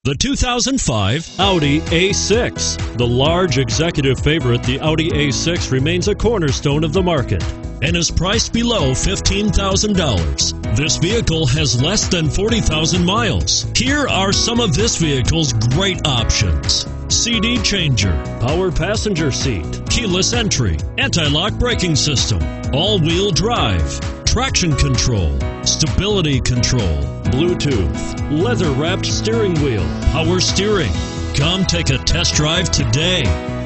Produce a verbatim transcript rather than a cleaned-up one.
The two thousand five Audi A six. The large executive favorite, the Audi A six, remains a cornerstone of the market and is priced below fifteen thousand dollars. This vehicle has less than forty thousand miles. Here are some of this vehicle's great options: C D changer, power passenger seat, keyless entry, anti-lock braking system, all-wheel drive, traction control, stability control, Bluetooth, leather-wrapped steering wheel, power steering. Come take a test drive today.